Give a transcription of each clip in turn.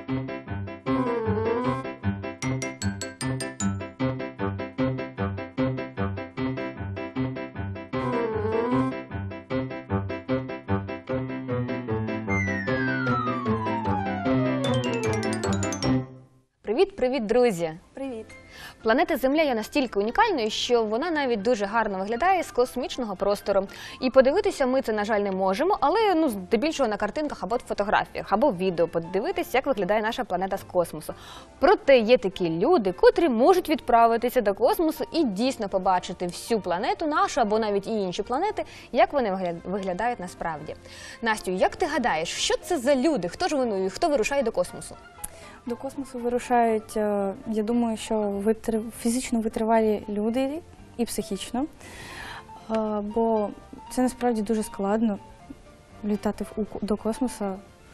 Привіт, друзі! Привіт! Планета Земля є настільки унікальною, що вона навіть дуже гарно виглядає з космічного простору. І подивитися ми це, на жаль, не можемо, але здебільшого на картинках або фотографіях, або відео подивитися, як виглядає наша планета з космосу. Проте є такі люди, котрі можуть відправитися до космосу і дійсно побачити всю планету нашу, або навіть і інші планети, як вони виглядають насправді. Настю, як ти гадаєш, що це за люди? Хто ж вони, хто вирушає до космосу? До космосу вирушають, я думаю, що фізично витривалі люди і психічно, бо це насправді дуже складно літати до космосу.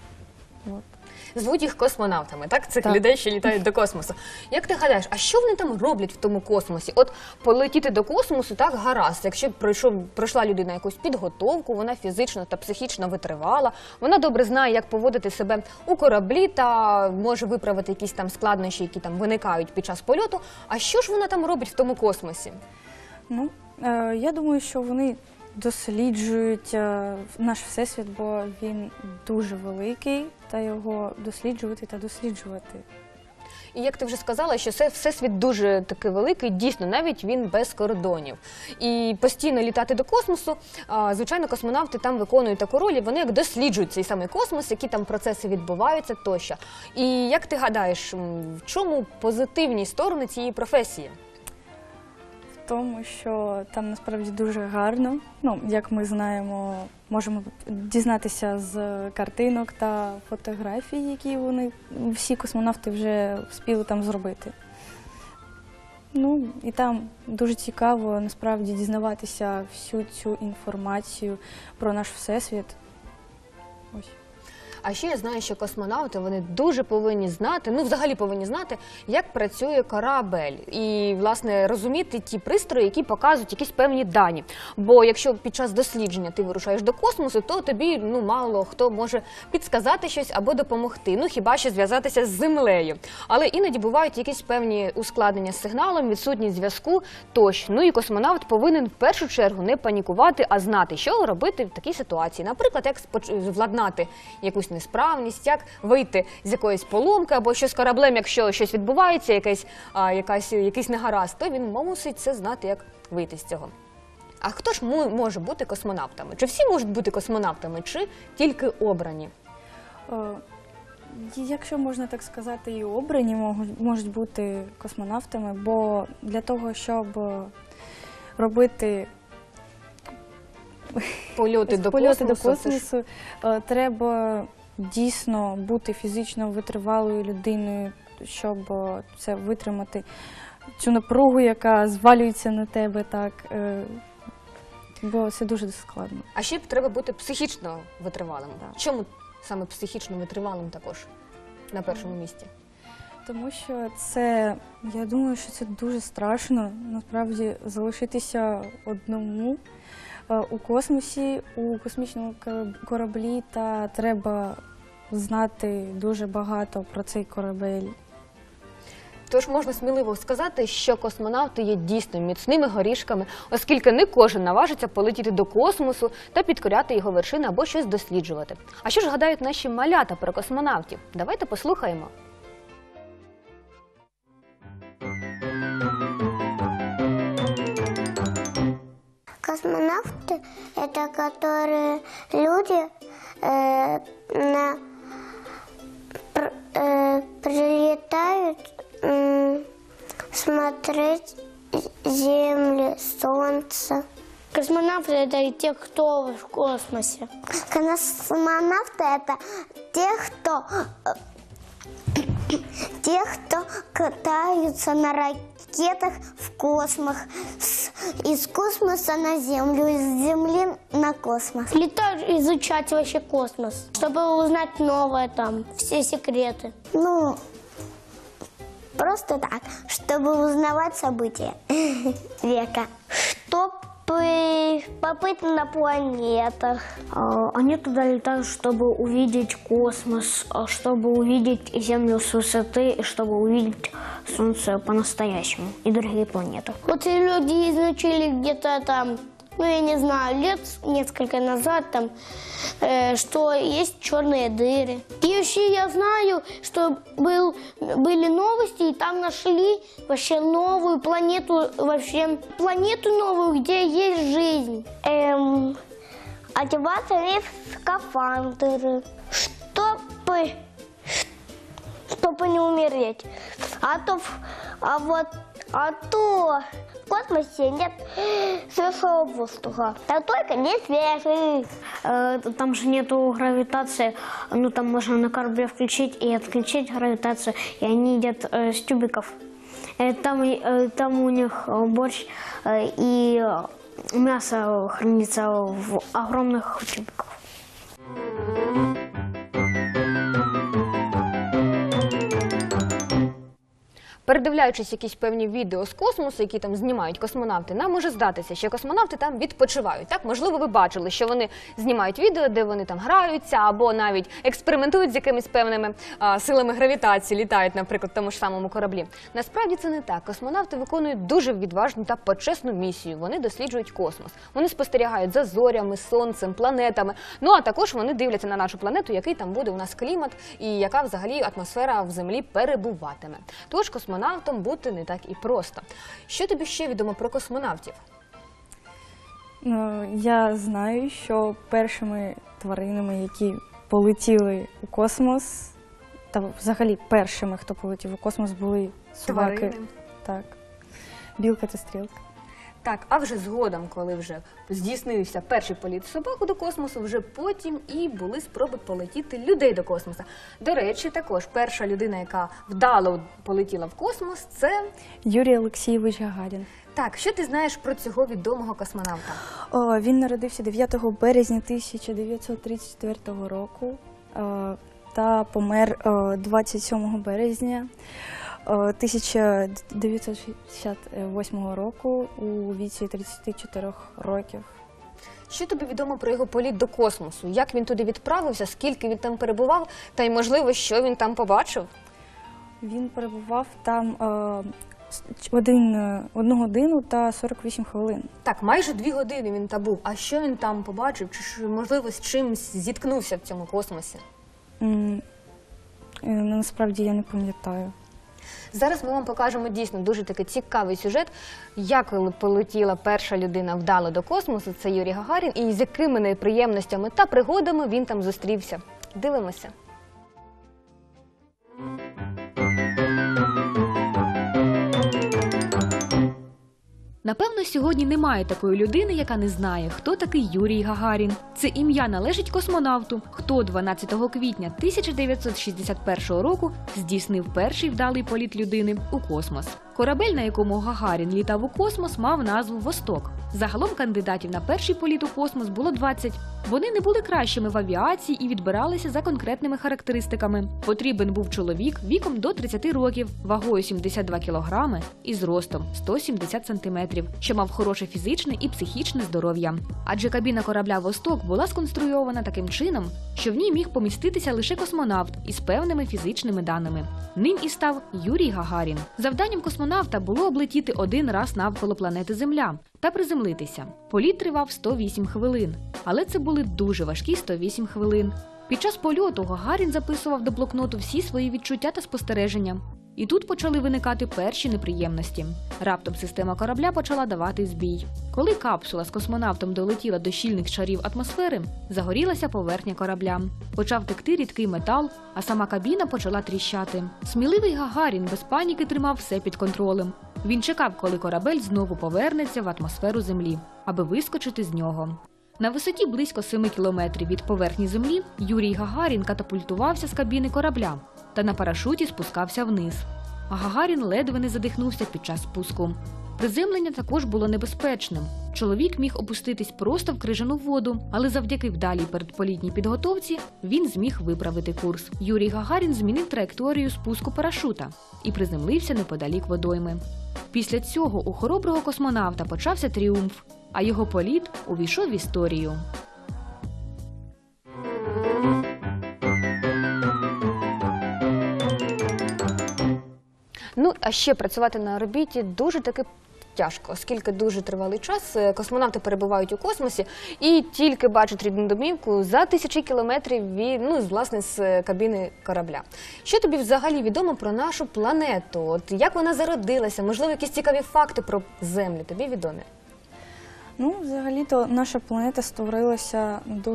Звуть їх космонавтами, так? Цих людей, що літають до космосу. Як ти гадаєш, а що вони там роблять в тому космосі? От полетіти до космосу так гаразд, якщо пройшла людина якусь підготовку, вона фізично та психічно витривала, вона добре знає, як поводити себе у кораблі та може виправити якісь там складнощі, які там виникають під час польоту. А що ж вона там робить в тому космосі? Ну, я думаю, що вони досліджують наш всесвіт, бо він дуже великий, та його досліджувати та досліджувати. І як ти вже сказала, що всесвіт дуже таки великий, дійсно, навіть він без кордонів. І постійно літати до космосу, звичайно, космонавти там виконують таку роль, і вони як досліджують цей самий космос, які там процеси відбуваються тощо. І як ти гадаєш, в чому позитивні сторони цієї професії? Тому що там насправді дуже гарно, як ми знаємо, можемо дізнатися з картинок та фотографій, які всі космонавти вже встигли там зробити. І там дуже цікаво насправді дізнаватися всю цю інформацію про наш всесвіт. Ось. А ще я знаю, що космонавти, вони дуже повинні знати, взагалі повинні знати, як працює корабель. І, власне, розуміти ті пристрої, які показують якісь певні дані. Бо якщо під час дослідження ти вирушаєш до космосу, то тобі, мало хто може підсказати щось або допомогти. Хіба що зв'язатися з Землею. Але іноді бувають якісь певні ускладнення з сигналом, відсутність зв'язку тощо. І космонавт повинен в першу чергу не панікувати, а знати, що робити в такій ситуації. Наприклад, як владнати якусь несправність, як вийти з якоїсь поломки, або що з кораблем, якщо щось відбувається, якийсь негаразд, то він мусить це знати, як вийти з цього. А хто ж може бути космонавтами? Чи всі можуть бути космонавтами, чи тільки обрані? Якщо можна так сказати, і обрані можуть бути космонавтами, бо для того, щоб робити польоти до космосу, треба дійсно бути фізично витривалою людиною, щоб це витримати, цю напругу, яка звалюється на тебе, бо це дуже складно. А ще треба бути психічно витривалим. Чому саме психічно витривалим також на першому місці? Тому що я думаю, що це дуже страшно, насправді, залишитися одному у космосі, у космічному кораблі, та треба знати дуже багато про цей корабель. Тож можна сміливо сказати, що космонавти є дійсно міцними горішками, оскільки не кожен наважиться полетіти до космосу та підкоряти його вершини або щось досліджувати. А що ж гадають наші малята про космонавтів? Давайте послухаємо. Космонавты – это которые люди прилетают смотреть Землю, Солнце. Космонавты – это и те, кто в космосе. Космонавты – это те, кто катаются на ракетах в космос, из космоса на Землю, из Земли на космос. Летают изучать вообще космос, чтобы узнать новое там, все секреты. Просто так, чтобы узнавать события века. Чтоб Побыть на планетах. Они туда летают, чтобы увидеть космос, чтобы увидеть Землю с высоты, и чтобы увидеть Солнце по-настоящему и другие планеты. Вот и люди изучили где-то там, ну я не знаю, лет несколько назад там, что есть черные дыры. И еще я знаю, что были новости, и там нашли вообще новую планету, вообще планету новую, где есть жизнь. Одеваться в скафандры, чтобы не умереть. А то в космосе нет свежего воздуха, а только не свежий. Там же нету гравитации, ну там можно на корабле включить и отключить гравитацию, и они едят с тюбиков. Там у них борщ и мясо хранится в огромных тюбиках. Передивляючись якісь певні відео з космосу, які там знімають космонавти, нам може здатися, що космонавти там відпочивають. Так, можливо, ви бачили, що вони знімають відео, де вони там граються або навіть експериментують з якимись певними силами гравітації, літають, наприклад, в тому ж самому кораблі. Насправді це не так. Космонавти виконують дуже відважну та почесну місію. Вони досліджують космос. Вони спостерігають за зорями, сонцем, планетами. Ну, а також вони дивляться на нашу планету, який там буде у нас клімат і яка взагалі атмосфера в Землі перебуватиме. Тож космонавтам бути не так і просто. Що тобі ще відомо про космонавтів? Я знаю, що першими тваринами, які полетіли у космос, та взагалі першими, хто полетів у космос, були собаки. Тварини. Так. Білка та стрілка. Так, а вже згодом, коли вже здійснився перший політ собаку до космосу, вже потім і були спроби полетіти людей до космосу. До речі, також перша людина, яка вдало полетіла в космос, це... Юрій Олексійович Гагарін. Так, що ти знаєш про цього відомого космонавта? Він народився 9 березня 1934 року та помер 27 березня 1968 року у віці 34 років. Що тобі відомо про його політ до космосу? Як він туди відправився, скільки він там перебував, та й, можливо, що він там побачив? Він перебував там 1 годину та 48 хвилин. Так, майже 2 години він там був. А що він там побачив? Чи, можливо, з чимось зіткнувся в цьому космосі? Насправді я не пам'ятаю. Зараз ми вам покажемо дійсно дуже такий цікавий сюжет, як полетіла перша людина вдало до космосу, це Юрій Гагарін, і з якими неприємностями та пригодами він там зустрівся. Дивимося. Напевно, сьогодні немає такої людини, яка не знає, хто такий Юрій Гагарін. Це ім'я належить космонавту, хто 12 квітня 1961 року здійснив перший вдалий політ людини у космос. Корабель, на якому Гагарін літав у космос, мав назву «Восток». Загалом кандидатів на перший політ у космос було 20. Вони не були кращими в авіації і відбиралися за конкретними характеристиками. Потрібен був чоловік віком до 30 років, вагою 72 кілограми і зростом 170 сантиметрів, що мав хороше фізичне і психічне здоров'я. Адже кабіна корабля «Восток» була сконструйована таким чином, що в ній міг поміститися лише космонавт із певними фізичними даними. Ним і став Юрій Гагарін. Завданням космонавта було облетіти 1 раз навколо планети Земля та приземлитися. Політ тривав 108 хвилин. Але це були дуже важкі 108 хвилин. Під час польоту Гагарін записував до блокноту всі свої відчуття та спостереження. І тут почали виникати перші неприємності. Раптом система корабля почала давати збій. Коли капсула з космонавтом долетіла до щільних шарів атмосфери, загорілася поверхня корабля. Почав текти рідкий метал, а сама кабіна почала тріщати. Сміливий Гагарін без паніки тримав все під контролем. Він чекав, коли корабель знову повернеться в атмосферу Землі, аби вискочити з нього. На висоті близько 7 кілометрів від поверхні Землі Юрій Гагарін катапультувався з кабіни корабля та на парашуті спускався вниз. А Гагарін ледве не задихнувся під час спуску. Приземлення також було небезпечним. Чоловік міг опуститись просто в крижану воду, але завдяки вдалій передполітній підготовці він зміг виправити курс. Юрій Гагарін змінив траєкторію спуску парашута і приземлився неподалік водойми. Після цього у хороброго космонавта почався тріумф. а його політ увійшов в історію. Ну, а ще працювати на орбіті дуже таки тяжко, оскільки дуже тривалий час космонавти перебувають у космосі і тільки бачать рідну домівку за тисячі кілометрів від, власне, з кабіни корабля. Що тобі взагалі відомо про нашу планету? От як вона зародилася? Можливо, якісь цікаві факти про Землю тобі відомі? Ну, взагалі-то наша планета створилася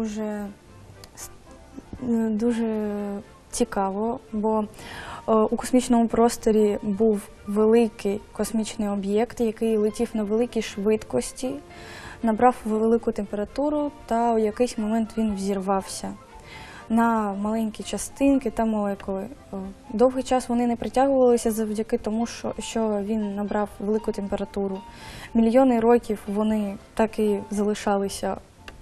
дуже цікаво, бо у космічному просторі був великий космічний об'єкт, який летів на великій швидкості, набрав велику температуру та у якийсь момент він взірвався на маленькі частинки та молекули. Довгий час вони не притягувалися завдяки тому, що він набрав велику температуру. Мільйони років вони так і залишалися.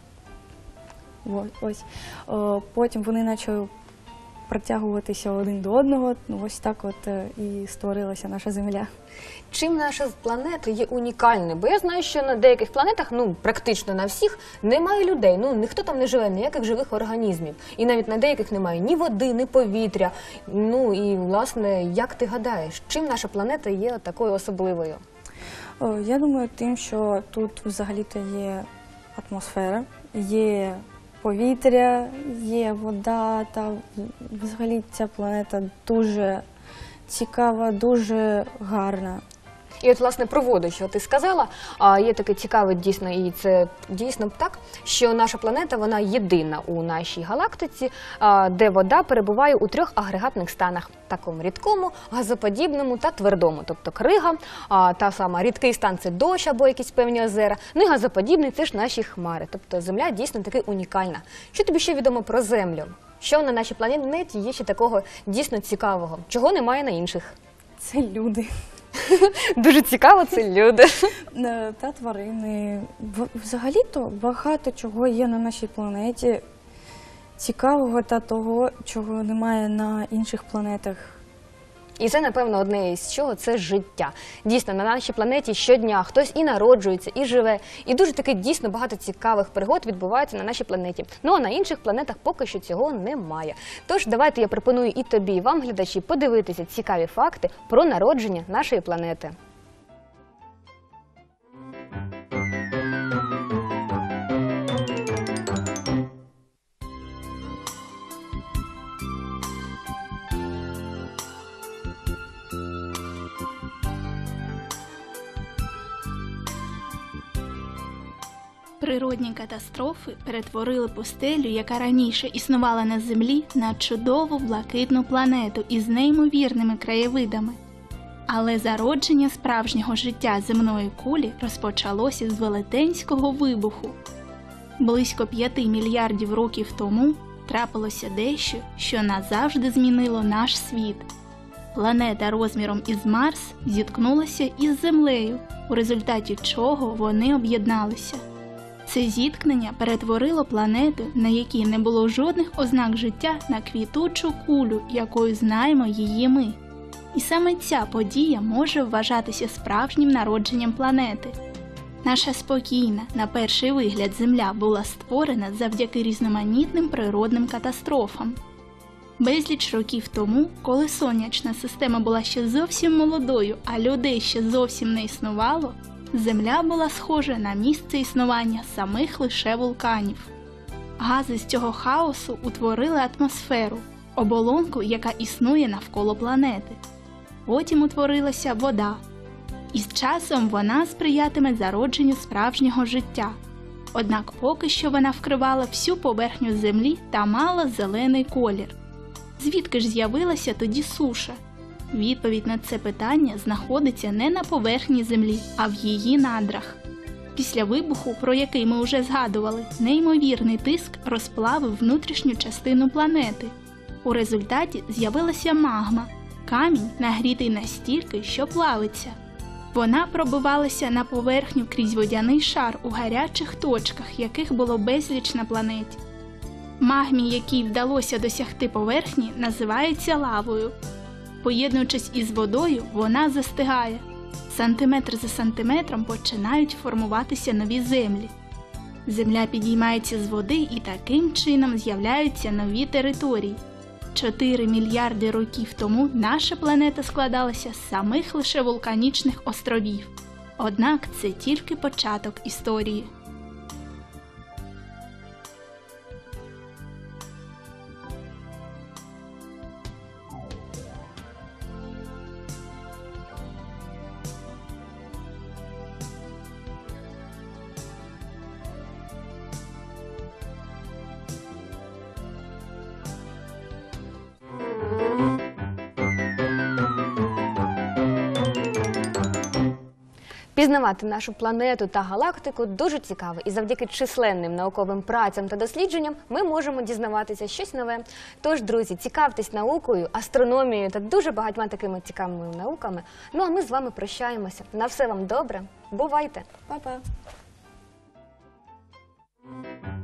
Ось. Потім вони почали притягуватися один до одного, ось так от і створилася наша Земля. Чим наша планета є унікальною? Бо я знаю, що на деяких планетах, практично на всіх, немає людей, ніхто там не живе, ніяких живих організмів. І навіть на деяких немає ні води, ні повітря. І, власне, як ти гадаєш, чим наша планета є такою особливою? Я думаю, тим, що тут взагалі-то є атмосфера, є повітря, є вода, та взагалі ця планета дуже цікава, дуже гарна. І от, власне, про воду, що ти сказала, є таке цікаве дійсно, і це дійсно так, що наша планета, вона єдина у нашій галактиці, де вода перебуває у 3 агрегатних станах. Такому рідкому, газоподібному та твердому. Тобто крига, та сама рідкий стан – це дощ або якісь певні озера, і газоподібний – це ж наші хмари. Тобто Земля дійсно таки унікальна. Що тобі ще відомо про Землю? Що на нашій планеті є ще такого дійсно цікавого? Чого немає на інших? Це люди. Дуже цікаво, це люди. Та тварини. Взагалі-то багато чого є на нашій планеті цікавого та того, чого немає на інших планетах. І це, напевно, одне із чого – це життя. Дійсно, на нашій планеті щодня хтось і народжується, і живе. І дуже таки дійсно багато цікавих пригод відбувається на нашій планеті. А на інших планетах поки що цього немає. Тож, давайте я пропоную і тобі, і вам, глядачі, подивитися цікаві факти про народження нашої планети. Природні катастрофи перетворили пустелю, яка раніше існувала на Землі, на чудову блакитну планету із неймовірними краєвидами. Але зародження справжнього життя земної кулі розпочалося з велетенського вибуху. Близько 5 мільярдів років тому трапилося дещо, що назавжди змінило наш світ. Планета розміром із Марс зіткнулася із Землею, у результаті чого вони об'єдналися. Це зіткнення перетворило планету, на якій не було жодних ознак життя, на квітучу кулю, якою знаємо її ми. І саме ця подія може вважатися справжнім народженням планети. Наша спокійна, на перший вигляд, Земля була створена завдяки різноманітним природним катастрофам. Безліч років тому, коли сонячна система була ще зовсім молодою, а людей ще зовсім не існувало, Земля була схожа на місце існування самих лише вулканів. Гази з цього хаосу утворили атмосферу, оболонку, яка існує навколо планети. Потім утворилася вода. І з часом вона сприятиме зародженню справжнього життя. Однак поки що вона вкривала всю поверхню Землі та мала зелений колір. Звідки ж з'явилася тоді суша? Відповідь на це питання знаходиться не на поверхні Землі, а в її надрах. Після вибуху, про який ми вже згадували, неймовірний тиск розплавив внутрішню частину планети. У результаті з'явилася магма – камінь, нагрітий настільки, що плавиться. Вона пробивалася на поверхню крізь водяний шар у гарячих точках, яких було безліч на планеті. Магмі, якій вдалося досягти поверхні, називається лавою. Поєднуючись із водою, вона застигає. Сантиметр за сантиметром починають формуватися нові землі. Земля підіймається з води і таким чином з'являються нові території. 4 мільярди років тому наша планета складалася з самих лише вулканічних островів. Однак це тільки початок історії. Пізнавати нашу планету та галактику дуже цікаво, і завдяки численним науковим працям та дослідженням ми можемо дізнаватися щось нове. Тож, друзі, цікавтесь наукою, астрономією та дуже багатьма такими цікавими науками. Ну а ми з вами прощаємося. На все вам добре. Бувайте! Па-па!